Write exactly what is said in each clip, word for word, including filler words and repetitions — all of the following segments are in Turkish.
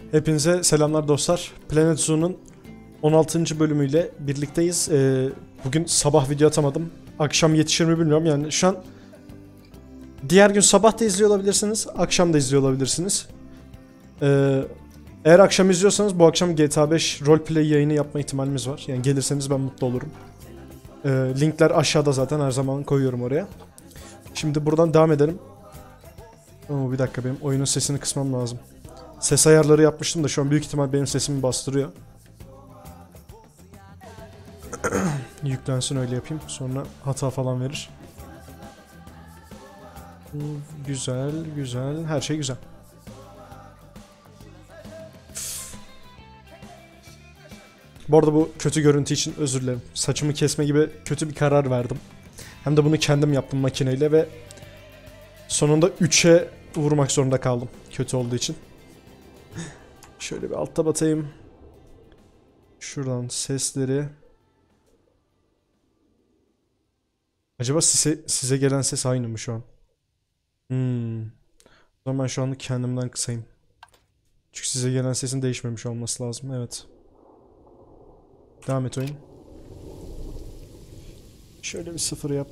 Hepinize selamlar dostlar. Planet Zoo'nun on altıncı bölümüyle birlikteyiz. Ee, bugün sabah video atamadım. Akşam yetişir mi bilmiyorum. Yani şu an diğer gün sabah da izliyor olabilirsiniz. Akşam da izliyor olabilirsiniz. Ee, eğer akşam izliyorsanız bu akşam G T A beş roleplay yayını yapma ihtimalimiz var. Yani gelirseniz ben mutlu olurum. Ee, linkler aşağıda zaten, her zaman koyuyorum oraya. Şimdi buradan devam edelim. Oo, bir dakika, benim oyunun sesini kısmam lazım. Ses ayarları yapmıştım da şu an büyük ihtimal benim sesimi bastırıyor. Yüklensin, öyle yapayım. Sonra hata falan verir. Güzel, güzel. Her şey güzel. Bu arada bu kötü görüntü için özür dilerim. Saçımı kesme gibi kötü bir karar verdim. Hem de bunu kendim yaptım makineyle ve sonunda üçe vurmak zorunda kaldım. Kötü olduğu için. Şöyle bir altta batayım. Şuradan sesleri. Acaba size, size gelen ses aynı mı şu an? Hmm. O zaman ben şu anlık kendimden kısayım. Çünkü size gelen sesin değişmemiş olması lazım. Evet. Devam et oyun. Şöyle bir sıfır yap.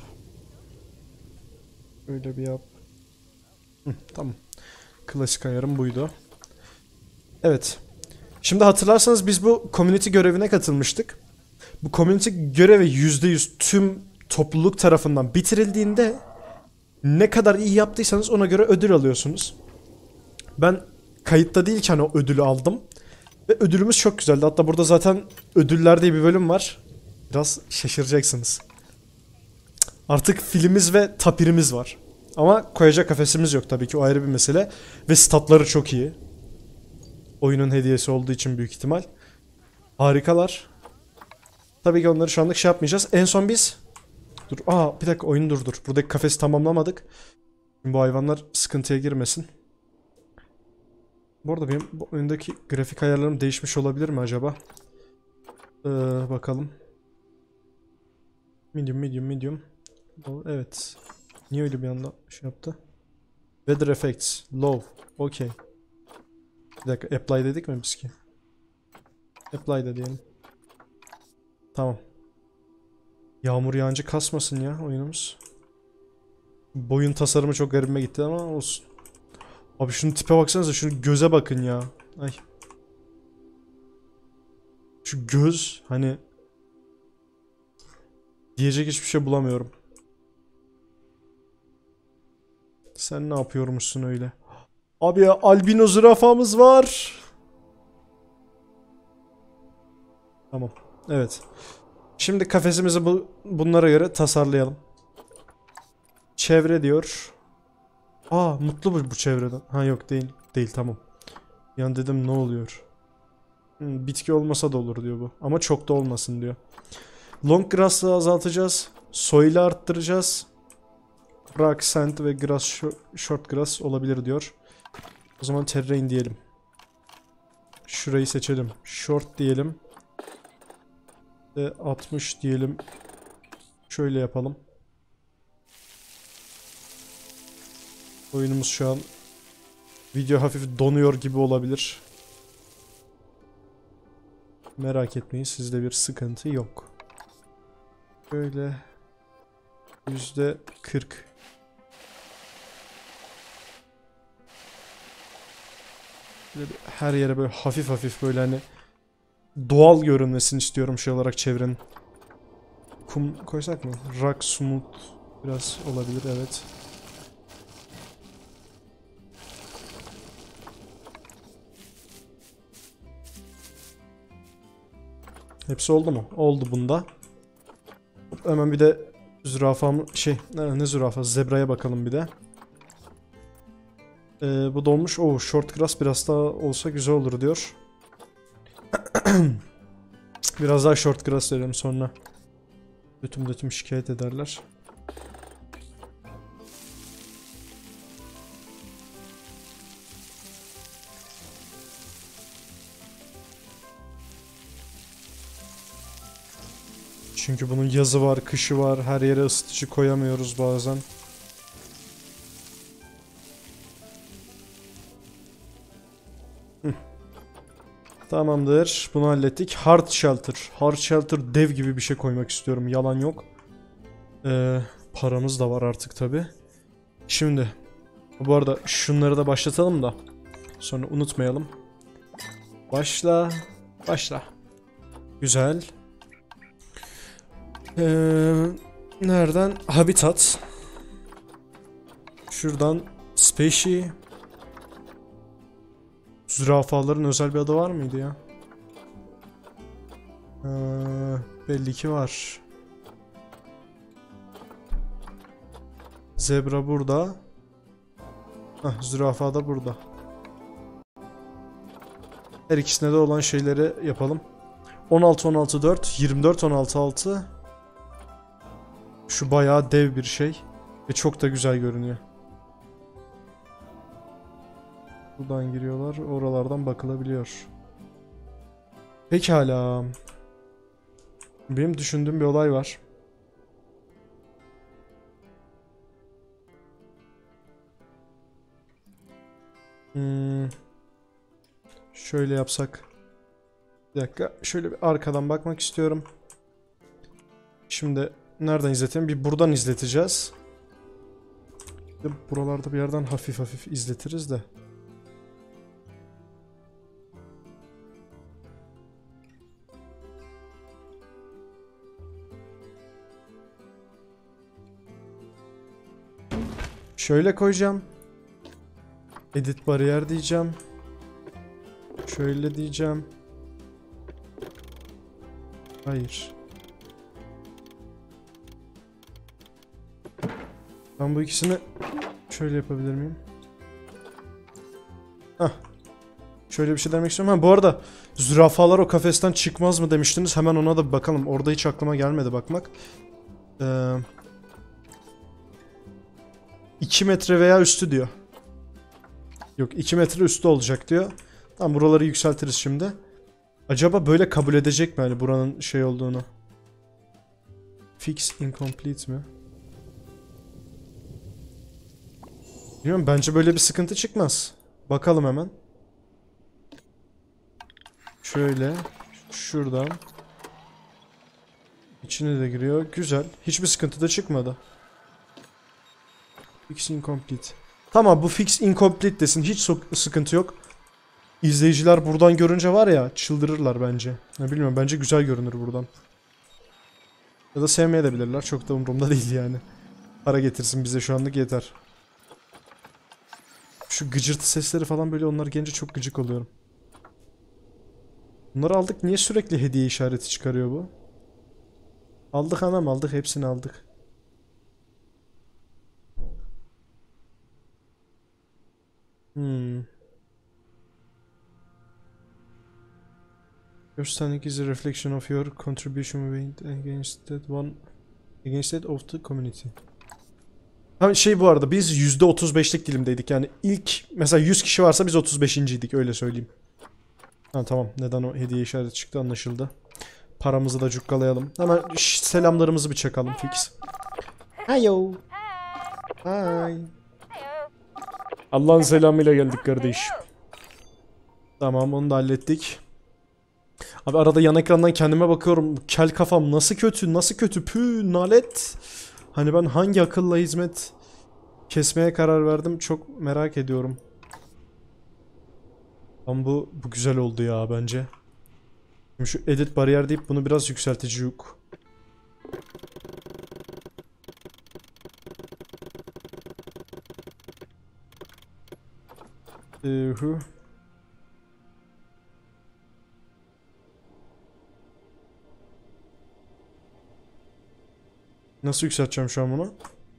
Böyle bir yap. Hı, tamam. Klasik ayarım buydu. Evet. Şimdi hatırlarsanız biz bu community görevine katılmıştık. Bu community görevi yüzde yüz tüm topluluk tarafından bitirildiğinde ne kadar iyi yaptıysanız ona göre ödül alıyorsunuz. Ben kayıtta değilken o ödülü aldım. Ve ödülümüz çok güzeldi. Hatta burada zaten ödüller diye bir bölüm var. Biraz şaşıracaksınız. Artık filimiz ve tapirimiz var. Ama koyacak kafesimiz yok tabii ki, o ayrı bir mesele. Ve statları çok iyi. Oyunun hediyesi olduğu için büyük ihtimal. Harikalar. Tabii ki onları şu anlık şey yapmayacağız. En son biz... Dur, aa bir dakika, oyunu durdur. Buradaki kafesi tamamlamadık. Bu hayvanlar sıkıntıya girmesin. Bu arada benim bu oyundaki grafik ayarlarım değişmiş olabilir mi acaba? Ee, bakalım. Medium, medium, medium. Evet. Niye öyle bir anda şey yaptı? Weather effects, low. Okay. Bir dakika, apply dedik mi biz ki? Apply da diyelim. Tamam. Yağmur yağınca kasmasın ya oyunumuz. Boyun tasarımı çok garibime gitti ama olsun. Abi şunun tipe baksanıza, şunu göze bakın ya. Ay. Şu göz hani, diyecek hiçbir şey bulamıyorum. Sen ne yapıyormuşsun öyle? Abi ya, albino zürafamız var. Tamam. Evet. Şimdi kafesimizi bu, bunlara göre tasarlayalım. Çevre diyor. Aa, mutlu bu, bu çevreden. Ha yok, değil. Değil, tamam. Yani dedim ne oluyor? Hmm, bitki olmasa da olur diyor bu. Ama çok da olmasın diyor. Long grass'ı azaltacağız. Soil'i arttıracağız. Rock, sand ve grass, short grass olabilir diyor. O zaman terrain diyelim. Şurayı seçelim. Short diyelim. Ve altmış diyelim. Şöyle yapalım. Oyunumuz şu an video hafif donuyor gibi olabilir. Merak etmeyin, sizde bir sıkıntı yok. Böyle yüzde kırk. Böyle her yere böyle hafif hafif böyle hani doğal görünmesini istiyorum şey olarak çevrenin. Kum koysak mı? Rock, smooth biraz olabilir, evet. Hepsi oldu mu? Oldu bunda. Hemen bir de zürafamı şey ne, ne zürafa, zebraya bakalım bir de. Ee, bu dolmuş. Oo, short grass biraz daha olsa güzel olur diyor. Biraz daha short grass verelim, sonra dötüm dötüm şikayet ederler. Çünkü bunun yazı var, kışı var. Her yere ısıtıcı koyamıyoruz bazen. Tamamdır. Bunu hallettik. Hard Shelter. Hard Shelter dev gibi bir şey koymak istiyorum. Yalan yok. Ee, paramız da var artık tabi. Şimdi. Bu arada şunları da başlatalım da. Sonra unutmayalım. Başla. Başla. Güzel. Ee, nereden? Habitat. Şuradan Specie. Zürafaların özel bir adı var mıydı ya? Ee, belli ki var. Zebra burada. Heh, zürafa da burada. Her ikisine de olan şeyleri yapalım. on altı on altı dört, yirmi dört on altı altı. Şu bayağı dev bir şey. Ve çok da güzel görünüyor. Buradan giriyorlar. Oralardan bakılabiliyor. Pekala. Benim düşündüğüm bir olay var. Hmm. Şöyle yapsak. Bir dakika. Şöyle bir arkadan bakmak istiyorum. Şimdi nereden izletelim? Bir buradan izleteceğiz. Bir de buralarda bir yerden hafif hafif izletiriz de. Şöyle koyacağım. Edit bariyer diyeceğim. Şöyle diyeceğim. Hayır. Ben bu ikisini şöyle yapabilir miyim? Hah. Şöyle bir şey demek istiyorum. Ha, bu arada zürafalar o kafesten çıkmaz mı demiştiniz. Hemen ona da bir bakalım. Orada hiç aklıma gelmedi bakmak. Ee, iki metre veya üstü diyor. Yok, iki metre üstü olacak diyor. Tamam, buraları yükseltiriz şimdi. Acaba böyle kabul edecek mi hani buranın şey olduğunu? Fix incomplete mi? Bilmiyorum, bence böyle bir sıkıntı çıkmaz. Bakalım hemen. Şöyle. Şuradan. İçine de giriyor. Güzel. Hiçbir sıkıntı da çıkmadı. Fix incomplete. Tamam, bu fix incomplete desin. Hiç sıkıntı yok. İzleyiciler buradan görünce var ya, çıldırırlar bence. Ya bilmiyorum, bence güzel görünür buradan. Ya da sevmeyebilirler. Çok da umurumda değil yani. Para getirsin bize, şu anlık yeter. Şu gıcırtı sesleri falan böyle, onlar gelince çok gıcık oluyorum. Bunları aldık. Niye sürekli hediye işareti çıkarıyor bu? Aldık anam, aldık. Hepsini aldık. Hmm. Your standing is a reflection of your contribution against that one against that of the community. Ha şey, bu arada biz yüzde otuz beşlik dilimdeydik. Yani ilk mesela yüz kişi varsa biz otuz beşinciydik, öyle söyleyeyim. Ha tamam, neden o hediye işareti çıktı anlaşıldı. Paramızı da cukkalayalım. Hemen selamlarımızı bir çakalım fix. Hayo. Hi. Allah'ın selamıyla geldik kardeş. Tamam, onu da hallettik. Abi arada yan ekrandan kendime bakıyorum. Kel kafam nasıl kötü, nasıl kötü, pü nalet. Hani ben hangi akılla hizmet kesmeye karar verdim, çok merak ediyorum. Ama bu, bu güzel oldu ya bence. Şimdi şu edit bariyer deyip bunu biraz yükseltici yük. Ee, hı. Nasıl yükselteceğim şu an bunu?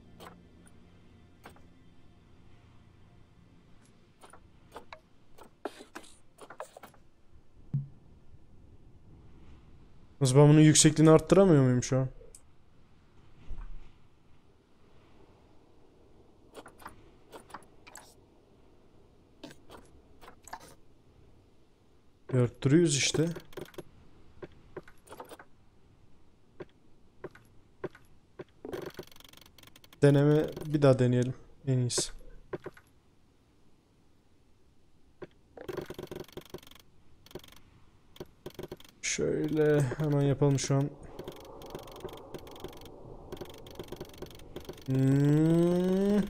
Nasıl, ben bunun yüksekliğini arttıramıyor muyum şu an? Arttırıyoruz işte. Deneme, bir daha deneyelim en iyisi. Şöyle hemen yapalım şu an. Hmm.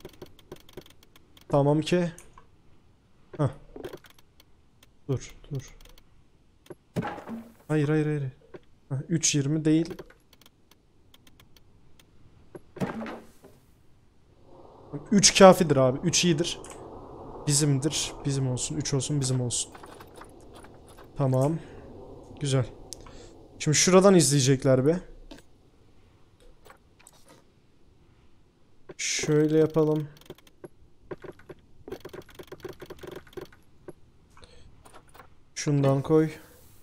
Tamam ki. Hah. Dur dur. Hayır hayır hayır. Heh, üç yirmi değil. üç kafidir abi. üç iyidir. Bizimdir. Bizim olsun. üç olsun bizim olsun. Tamam. Güzel. Şimdi şuradan izleyecekler be. Şöyle yapalım. Şundan koy.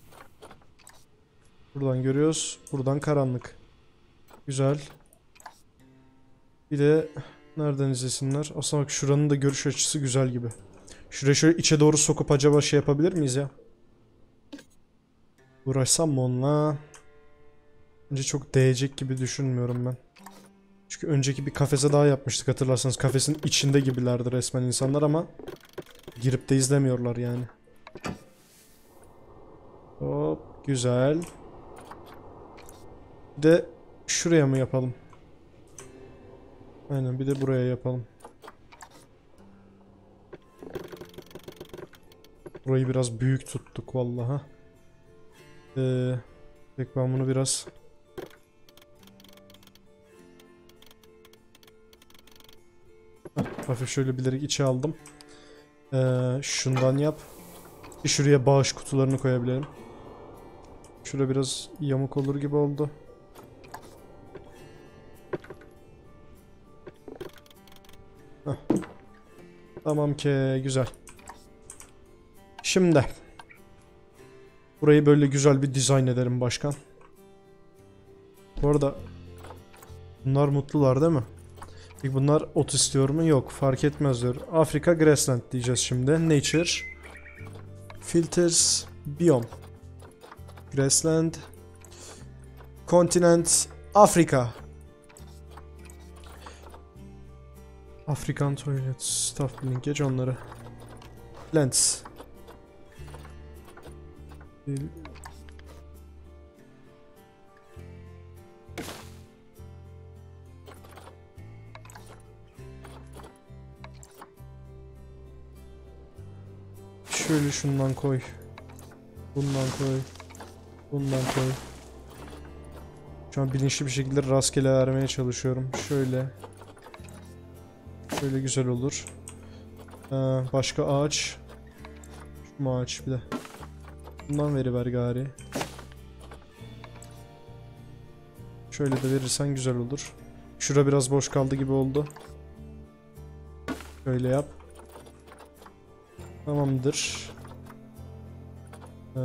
Buradan görüyoruz. Buradan karanlık. Güzel. Bir de nereden izlesinler? Aslında bak şuranın da görüş açısı güzel gibi. Şuraya şöyle içe doğru sokup acaba şey yapabilir miyiz ya? Uğraşsam mı onunla? Bence çok değecek gibi düşünmüyorum ben. Çünkü önceki bir kafese daha yapmıştık hatırlarsanız. Kafesin içinde gibilerdi resmen insanlar ama girip de izlemiyorlar yani. Hop güzel. Bir de şuraya mı yapalım? Aynen bir de buraya yapalım. Burayı biraz büyük tuttuk vallahi. Ee, pek ben bunu biraz Heh, hafif şöyle bilerek içe aldım. Ee, şundan yap. Bir şuraya bağış kutularını koyabilirim. Şurada biraz yamuk olur gibi oldu. Heh. Tamam ki güzel. Şimdi burayı böyle güzel bir dizayn edelim başkan. Bu arada bunlar mutlular değil mi? Peki bunlar ot istiyor mu? Yok fark etmez diyor. Afrika Grassland diyeceğiz şimdi. Nature Filters Biome Grassland Continent Afrika. Afrikan Toilet Staff Building geç onları. Plants. Şöyle şundan koy. Bundan koy. Bundan koy. Şu an bilinçli bir şekilde rastgele vermeye çalışıyorum. Şöyle. Şöyle güzel olur. Ee, başka ağaç. Şu ağaç bir de. Bundan veriver gari. Şöyle de verirsen güzel olur. Şura biraz boş kaldı gibi oldu. Şöyle yap. Tamamdır. Ee,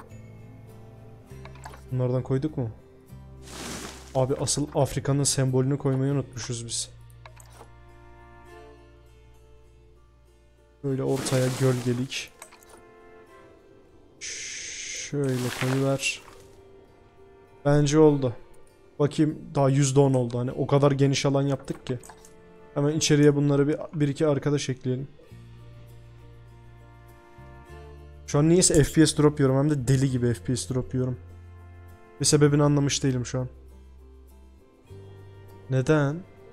bunlardan koyduk mu? Abi asıl Afrika'nın sembolünü koymayı unutmuşuz biz. Böyle ortaya gölgelik. Şöyle koyuver. Bence oldu. Bakayım daha yüzde on oldu. Hani o kadar geniş alan yaptık ki. Hemen içeriye bunları bir, bir iki arkadaş ekleyelim. Şu an niyeyse F P S drop yiyorum. Hem de deli gibi F P S drop yiyorum. Bir sebebini anlamış değilim şu an. Neden?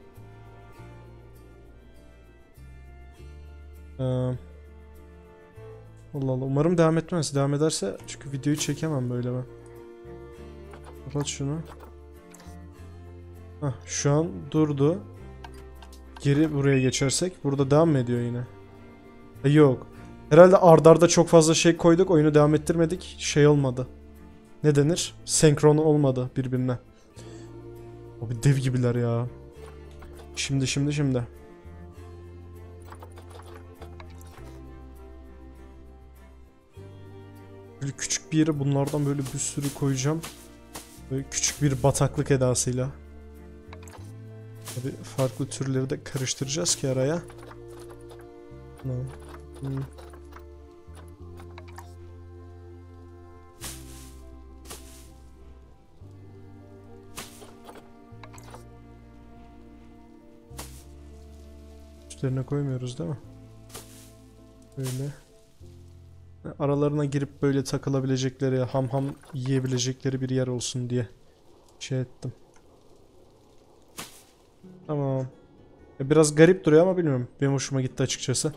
Ee, Allah Allah. Umarım devam etmez. Devam ederse çünkü videoyu çekemem böyle ben. Kapat şunu. Hah, şu an durdu. Geri buraya geçersek burada devam mı ediyor yine? E, yok. Herhalde ardarda arda çok fazla şey koyduk. Oyunu devam ettirmedik. Şey olmadı. Ne denir? Senkron olmadı birbirine. Abi dev gibiler ya. Şimdi şimdi şimdi. Böyle küçük bir yere bunlardan böyle bir sürü koyacağım. Böyle küçük bir bataklık edasıyla. Tabii farklı türleri de karıştıracağız ki araya. No. Hmm. Üstlerine koymuyoruz değil mi? Böyle. aralarına girip böyle takılabilecekleri, ham ham yiyebilecekleri bir yer olsun diye şey ettim. Tamam. Biraz garip duruyor ama bilmiyorum. Benim hoşuma gitti açıkçası.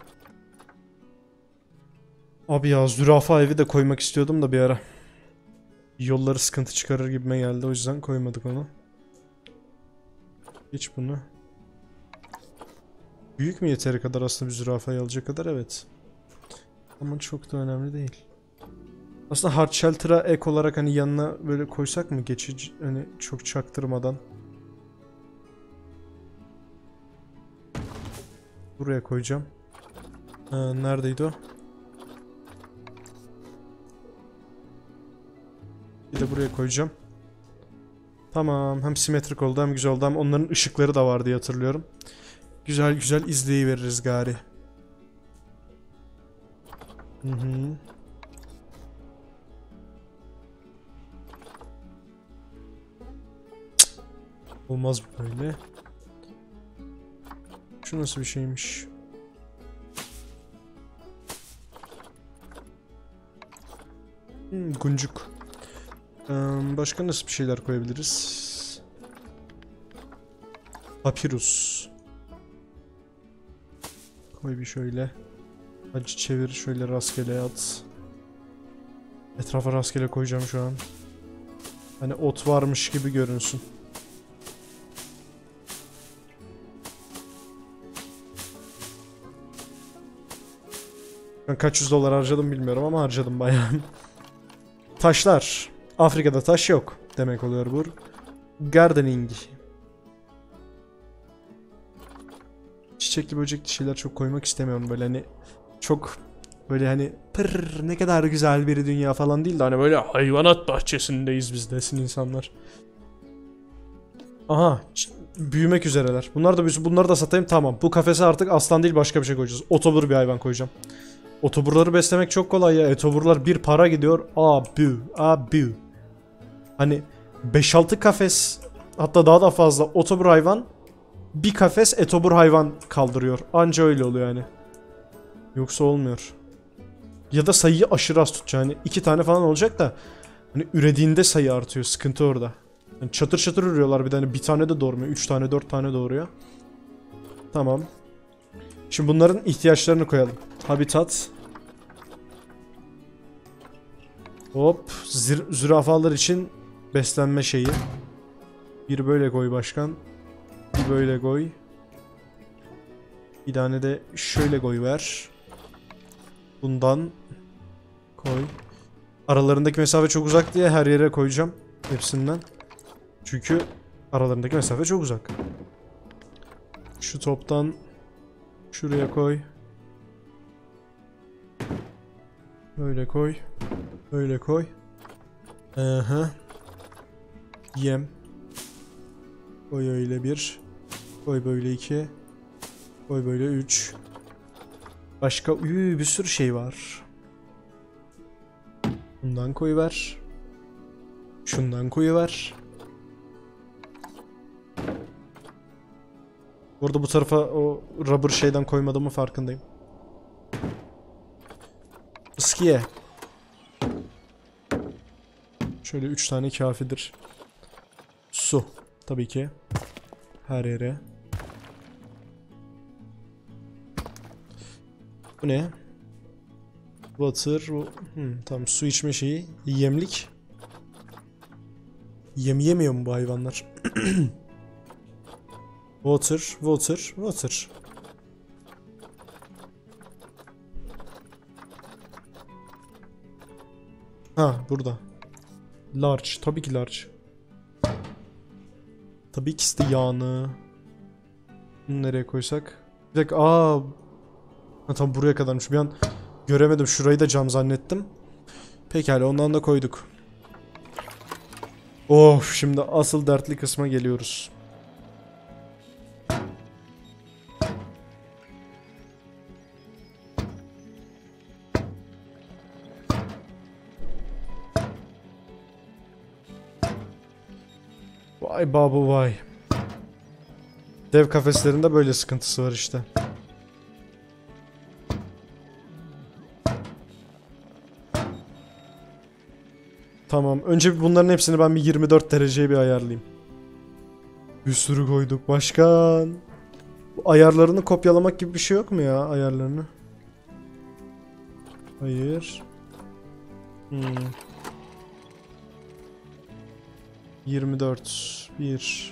Abi ya zürafa evi de koymak istiyordum da bir ara. Yolları sıkıntı çıkarır gibime geldi. O yüzden koymadık onu. Geç bunu. Büyük mü yeteri kadar aslında bir zürafayı alacak kadar? Evet. Ama çok da önemli değil. Aslında Hard Shelter'a ek olarak hani yanına böyle koysak mı geçici hani çok çaktırmadan. Buraya koyacağım. Ha, neredeydi o? Bir de buraya koyacağım. Tamam. Hem simetrik oldu hem güzel oldu. Hem onların ışıkları da var diye hatırlıyorum. Güzel güzel izleyiveririz gari. Hı hı. Cık. Olmaz böyle. Şu nasıl bir şeymiş? Hmm, guncuk. Ee, başka nasıl bir şeyler koyabiliriz? Papyrus. Koy bir şöyle. Acı çevir şöyle rastgele at. Etrafa rastgele koyacağım şu an. Hani ot varmış gibi görünsün. Ben kaç yüz dolar harcadım bilmiyorum ama harcadım bayağı. Taşlar. Afrika'da taş yok demek oluyor bu. Gardening. Çiçekli böcekli şeyler çok koymak istemiyorum böyle hani çok böyle hani pır ne kadar güzel bir dünya falan değil de hani böyle hayvanat bahçesindeyiz biz desin insanlar. Aha büyümek üzereler. Bunlar da büyüsün, bunları da satayım, tamam. Bu kafese artık aslan değil başka bir şey koyacağız. Otobur bir hayvan koyacağım. Otoburları beslemek çok kolay ya. Otoburlar bir para gidiyor. Abi abi. Hani beş altı kafes hatta daha da fazla otobur hayvan bir kafes etobur hayvan kaldırıyor. Anca öyle oluyor yani. Yoksa olmuyor. Ya da sayıyı aşırı az tutacak. Hani iki tane falan olacak da hani ürediğinde sayı artıyor. Sıkıntı orada. Yani çatır çatır ürüyorlar bir tane. Hani bir tane de doğurmuyor. Üç tane dört tane doğuruyor. Tamam. Şimdi bunların ihtiyaçlarını koyalım. Habitat. Hop. Zür zürafalar için beslenme şeyi. Bir böyle koy başkan. Bir böyle koy. Bir tane de şöyle koy ver. Bundan koy. Aralarındaki mesafe çok uzak diye her yere koyacağım. Hepsinden. Çünkü aralarındaki mesafe çok uzak. Şu toptan şuraya koy. Böyle koy. Böyle koy. Aha. Yem. Koy öyle bir. Koy böyle iki. Koy böyle üç. Başka üü, bir sürü şey var. Bundan koyuver. Şundan koyuver. Burada bu tarafa o rubber şeyden koymadığımı farkındayım. Iskiye. Şöyle üç tane kafidir. Su. Tabii ki. Her yere. Bu ne? Water. Hmm, tamam, su içme şeyi. Yemlik. Yem yemiyor mu bu hayvanlar? Water, water, water. Ha, burada. Large. Tabii ki large. Tabii ki de yağını. Bunu nereye koysak? Bir dakika. Aa. Ha, tam buraya kadarmış. Bir an göremedim. Şurayı da cam zannettim. Pekala, ondan da koyduk. Of, şimdi asıl dertli kısma geliyoruz. Vay babu vay. Dev kafeslerinde böyle sıkıntısı var işte. Tamam. Önce bunların hepsini ben bir yirmi dört dereceye bir ayarlayayım. Bir sürü koyduk. Başkan. Bu ayarlarını kopyalamak gibi bir şey yok mu ya? Ayarlarını. Hayır. Hmm. yirmi dört. bir.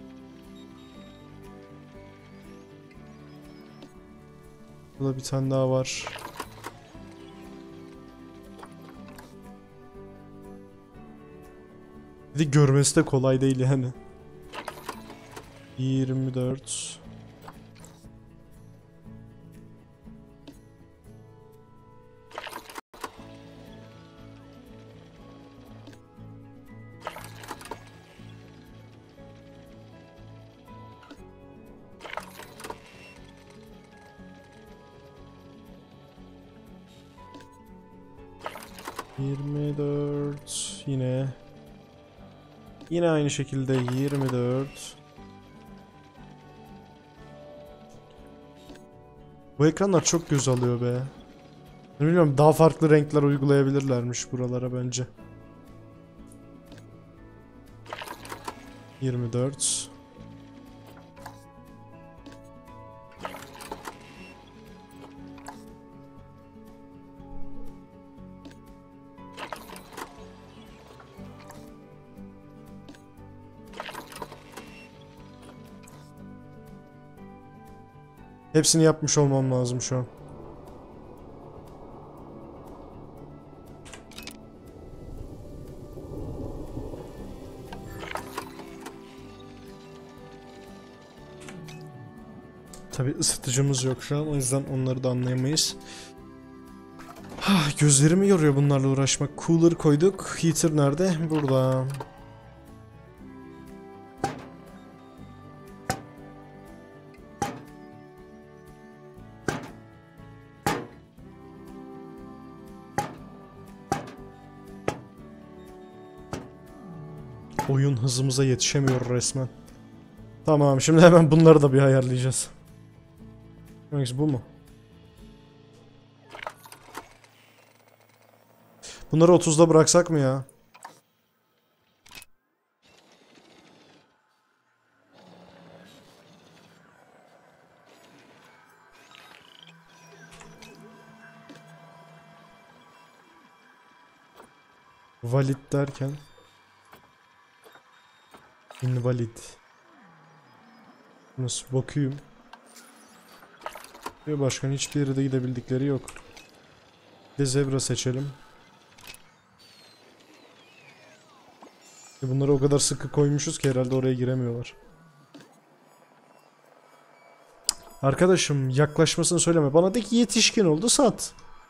Burada bir tane daha var. Bir de görmesi de kolay değil yani. yirmi dört. yirmi dört yine. Yine aynı şekilde yirmi dört. Bu ekranlar çok göz alıyor be. Bilmiyorum, daha farklı renkler uygulayabilirlermiş buralara bence. yirmi dört. Hepsini yapmış olmam lazım şu an. Tabii ısıtıcımız yok şu an, o yüzden onları da anlayamayız. Ah, gözlerimi yoruyor bunlarla uğraşmak. Cooler koyduk. Heater nerede? Burada. Oyun hızımıza yetişemiyor resmen. Tamam, şimdi hemen bunları da bir ayarlayacağız. Hangisi, bu mu? Bunları otuzda bıraksak mı ya? Valid derken invalid. Nasıl bakayım? Ve başkan hiçbir yere de gidebildikleri yok. Bir de zebra seçelim. Bunları o kadar sıkı koymuşuz ki herhalde oraya giremiyorlar. Arkadaşım, yaklaşmasını söyleme. Bana de ki yetişkin oldu, sat.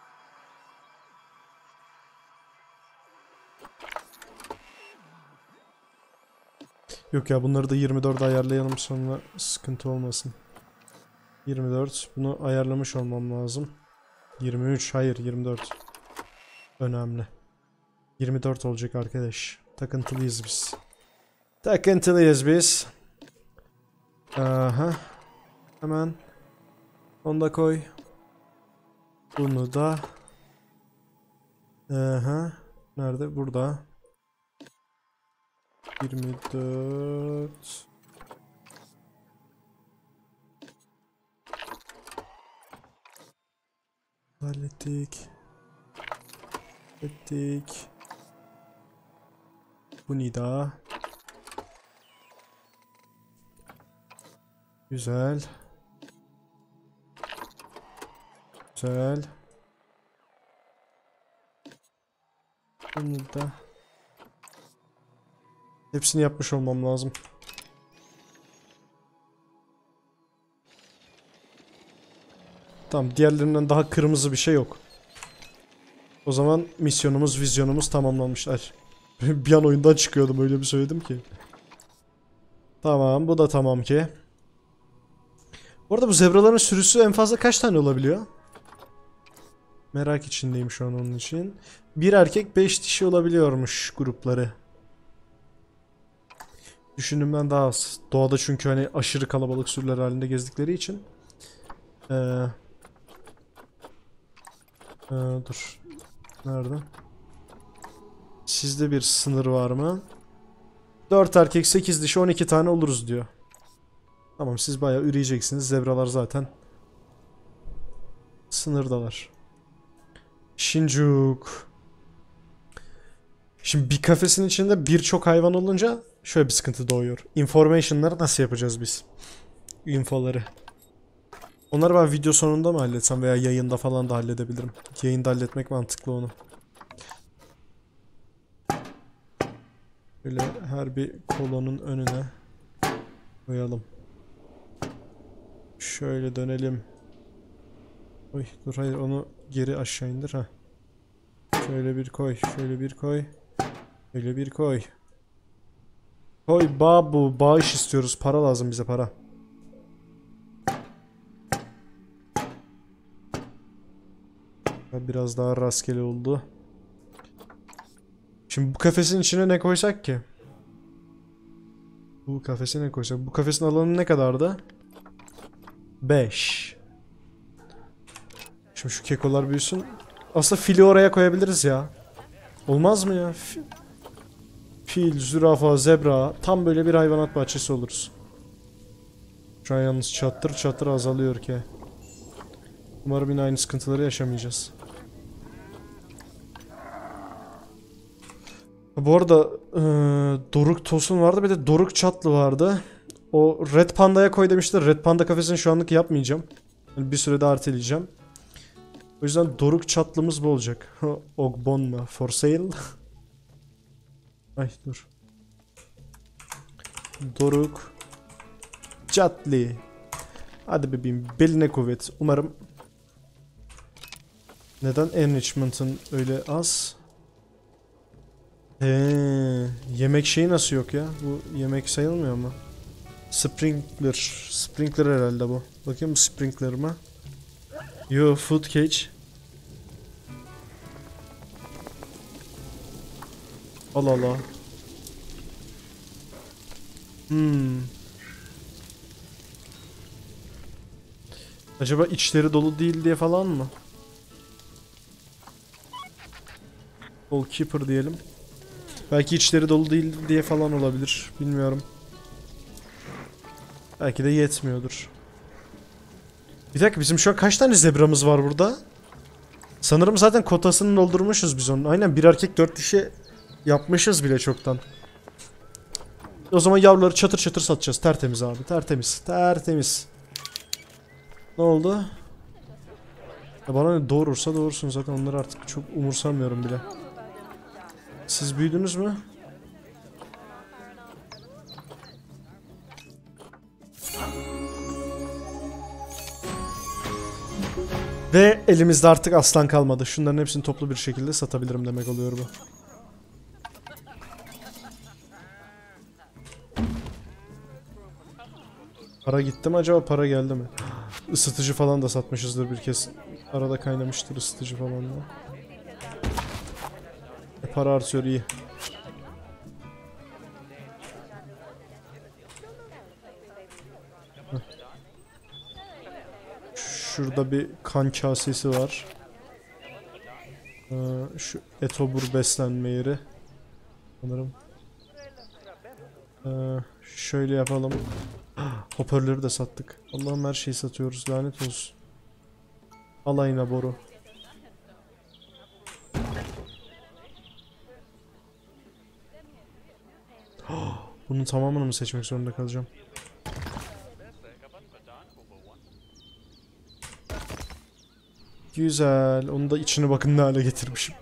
Yok ya, bunları da yirmi dörde ayarlayalım, sonra sıkıntı olmasın. yirmi dört. Bunu ayarlamış olmam lazım. yirmi üç. Hayır, yirmi dört. Önemli. yirmi dört olacak arkadaş. Takıntılıyız biz. Takıntılıyız biz. Aha. Hemen. Onu da koy. Bunu da. Aha. Nerede? Burada. yirmi dört. Hallettik. Hallettik. Bu nida. Güzel. Güzel. Bunu da. Hepsini yapmış olmam lazım. Tamam, diğerlerinden daha kırmızı bir şey yok. O zaman misyonumuz, vizyonumuz tamamlanmışlar. Bir an oyundan çıkıyordum, öyle bir söyledim ki. Tamam, bu da tamam ki. Bu arada bu zebraların sürüsü en fazla kaç tane olabiliyor? Merak içindeyim şu an onun için. Bir erkek beş dişi olabiliyormuş grupları. Düşündüğümden daha az. Doğada çünkü hani aşırı kalabalık sürüler halinde gezdikleri için. Ee, ee, dur. Nerede? Sizde bir sınır var mı? dört erkek sekiz dişi on iki tane oluruz diyor. Tamam, siz bayağı üreyeceksiniz. Zebralar zaten sınırdalar. Şincuk. Şimdi bir kafesin içinde birçok hayvan olunca şöyle bir sıkıntı doğuyor. Information'ları nasıl yapacağız biz? Infoları. Onları ben video sonunda mı halletsem veya yayında falan da halledebilirim. Yayında halletmek mantıklı onu. Böyle her bir kolonun önüne koyalım. Şöyle dönelim. Oy dur, hayır, onu geri aşağı indir ha. Şöyle bir koy, şöyle bir koy. Şöyle bir koy. Koy babu, bağış istiyoruz. Para lazım bize, para. Biraz daha rastgele oldu. Şimdi bu kafesin içine ne koysak ki? Bu kafese ne koysak? Bu kafesin alanı ne kadardı? beş. Şimdi şu kekolar büyüsün. Aslında fili oraya koyabiliriz ya. Olmaz mı ya? Fi Fil, zürafa, zebra. Tam böyle bir hayvanat bahçesi oluruz. Şu an yalnız çatır çatır azalıyor ki. Umarım yine aynı sıkıntıları yaşamayacağız. Bu arada e, Doruk Tosun vardı, bir de Doruk Çatlı vardı. O Red Panda'ya koy demişler. Red Panda kafesini şu anlık yapmayacağım. Yani bir sürede erteleyeceğim. O yüzden Doruk Çatlımız bu olacak. Ogbonma for sale. Ay dur. Doruk Çatlı. Hadi bebeğim, beline kuvvet. Umarım. Neden enrichment'ın öyle az? Eee, yemek şeyi nasıl yok ya? Bu yemek sayılmıyor mu? Sprinkler. Sprinkler herhalde bu. Bakayım bu sprinkler mı? Yo, food cage. Allah Allah. Hmm. Acaba içleri dolu değil diye falan mı? Goalkeeper diyelim. Belki içleri dolu değil diye falan olabilir. Bilmiyorum. Belki de yetmiyordur. Bir dakika, bizim şu an kaç tane zebramız var burada? Sanırım zaten kotasını doldurmuşuz biz onun. Aynen, bir erkek dört dişi yapmışız bile çoktan. O zaman yavruları çatır çatır satacağız. Tertemiz abi, tertemiz. Tertemiz. Ne oldu? Ya bana ne, doğurursa doğursun, zaten onları artık çok umursamıyorum bile. Siz büyüdünüz mü? Ve elimizde artık aslan kalmadı. Şunların hepsini toplu bir şekilde satabilirim demek oluyor bu. Para gitti mi acaba? Para geldi mi? Isıtıcı falan da satmışızdır bir kez. Arada kaynamıştır ısıtıcı falan da. E, para artıyor, iyi. Heh. Şurada bir kan kasesi var. Ee, şu etobur beslenme yeri. Sanırım. Ee, şöyle yapalım. Hoparlörü de sattık. Allah'ım, her şeyi satıyoruz. Lanet olsun. Alayına boru. Bunun tamamını mı seçmek zorunda kalacağım? Güzel. Onu da içine bakın ne hale getirmişim.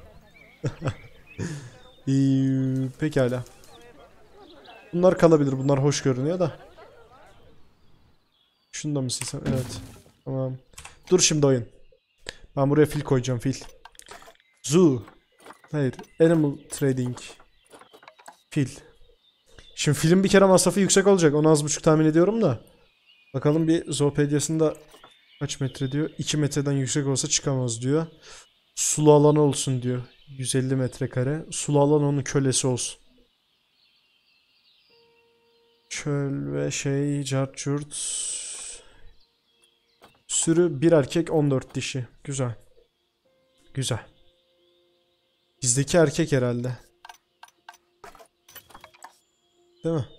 İyi, pekala. Bunlar kalabilir. Bunlar hoş görünüyor da. Şunu da mı silsem? Evet. Tamam. Dur şimdi oyun. Ben buraya fil koyacağım, fil. Zoo. Hayır. Animal trading. Fil. Şimdi filin bir kere masrafı yüksek olacak. Onu az buçuk tahmin ediyorum da. Bakalım bir Zoopedia'sında kaç metre diyor. iki metreden yüksek olsa çıkamaz diyor. Sulu alan olsun diyor. yüz elli metrekare. Sulu alan onun kölesi olsun. Çöl ve şey carçurt. Sürü bir erkek on dört dişi. Güzel. Güzel. Bizdeki erkek herhalde. Değil mi?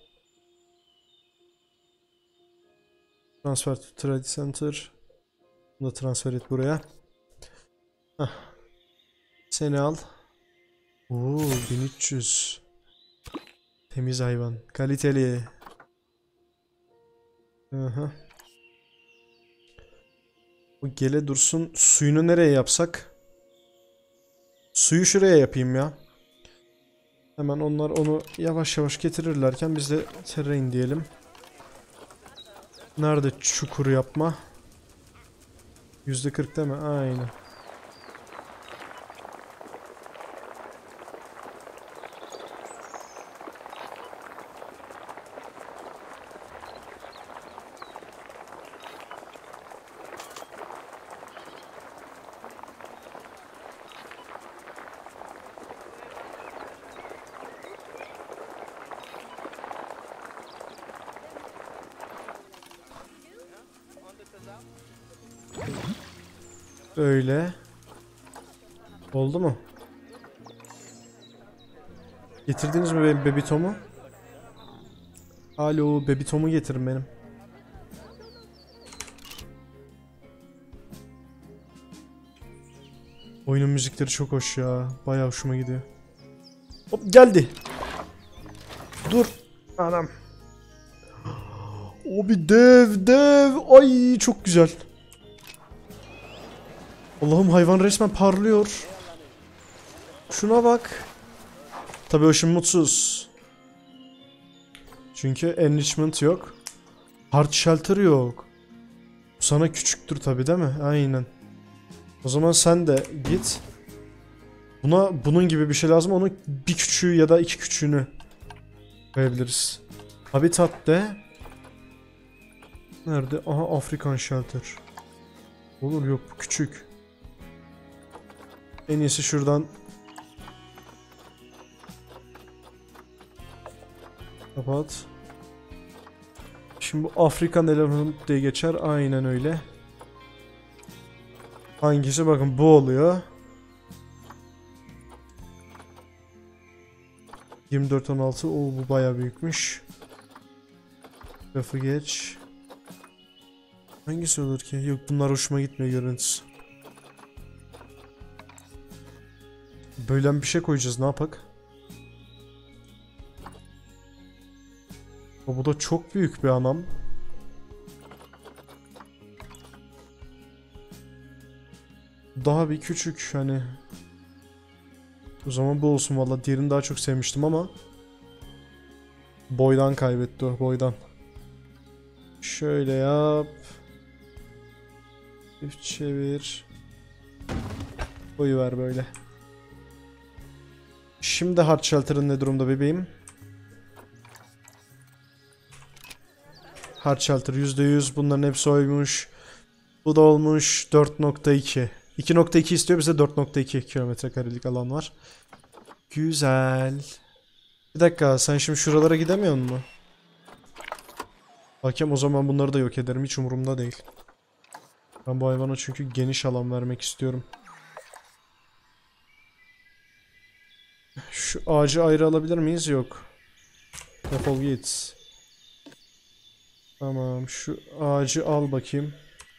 Transfer to Trade Center. Bunu da transfer et buraya. Heh. Seni al. Oo, bin üç yüz. Temiz hayvan. Kaliteli. Aha. Bu gele dursun. Suyunu nereye yapsak? Suyu şuraya yapayım ya. Hemen onlar onu yavaş yavaş getirirlerken biz de terrain diyelim. Nerede çukur yapma? yüzde kırk değil mi? Aynen. Öyle. Oldu mu? Getirdiniz mi benim Baby Tom'u? Alo, Baby Tom'u getirin benim. Oyunun müzikleri çok hoş ya. Bayağı hoşuma gidiyor. Hop geldi. Dur. Anam. O bir dev dev. Ay çok güzel. Allah'ım hayvan resmen parlıyor. Şuna bak. Tabii o şimdi mutsuz. Çünkü enrichment yok. Hard shelter yok. Bu sana küçüktür tabii değil mi? Aynen. O zaman sen de git. Buna bunun gibi bir şey lazım. Onun bir küçüğü ya da iki küçüğünü koyabiliriz. Habitat de. Nerede? Aha African shelter. Olur yok bu küçük. En iyisi şuradan. Kapat. Şimdi bu African Elephant diye geçer. Aynen öyle. Hangisi? Bakın bu oluyor. yirmi dört on altı. Oo bu bayağı büyükmüş. Lafı geç. Hangisi olur ki? Yok bunlar hoşuma gitmiyor görüntüsü. Böyle bir şey koyacağız ne yapak? Bu da çok büyük bir anam. Daha bir küçük hani. O zaman bu olsun valla. Diğerini daha çok sevmiştim ama. Boydan kaybetti o boydan. Şöyle yap. Çift çevir. Koyuver böyle. Şimdi Hard Shelter'ın ne durumda bebeğim? Hard Shelter yüzde yüz. Bunların hepsi oymuş. Bu da olmuş dört nokta iki. iki nokta iki istiyor bize dört nokta iki kilometre karelik alan var. Güzel. Bir dakika sen şimdi şuralara gidemiyor musun? Bakayım o zaman bunları da yok ederim. Hiç umurumda değil. Ben bu hayvana çünkü geniş alan vermek istiyorum. Şu ağacı ayrı alabilir miyiz? Yok. Defol git. Tamam şu ağacı al bakayım.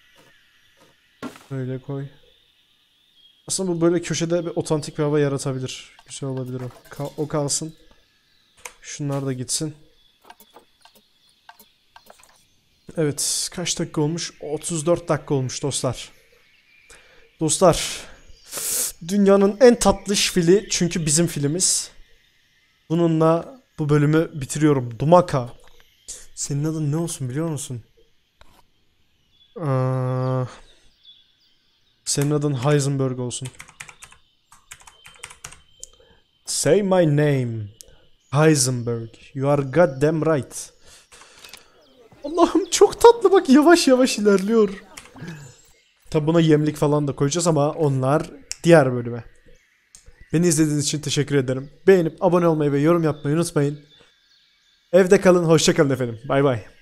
Böyle koy. Aslında bu böyle köşede bir otantik bir hava yaratabilir. Güzel olabilir o. Kal o kalsın. Şunlar da gitsin. Evet kaç dakika olmuş? otuz dört dakika olmuş dostlar. Dostlar. Dünyanın en tatlış fili çünkü bizim filimiz. Bununla bu bölümü bitiriyorum. Dumaka. Senin adın ne olsun biliyor musun? Aa, senin adın Heisenberg olsun. Say my name. Heisenberg. You are goddamn right. Allah'ım çok tatlı bak yavaş yavaş ilerliyor. Tabi buna yemlik falan da koyacağız ama onlar diğer bölüme. Beni izlediğiniz için teşekkür ederim. Beğenip abone olmayı ve yorum yapmayı unutmayın. Evde kalın, hoşça kalın efendim. Bay bay.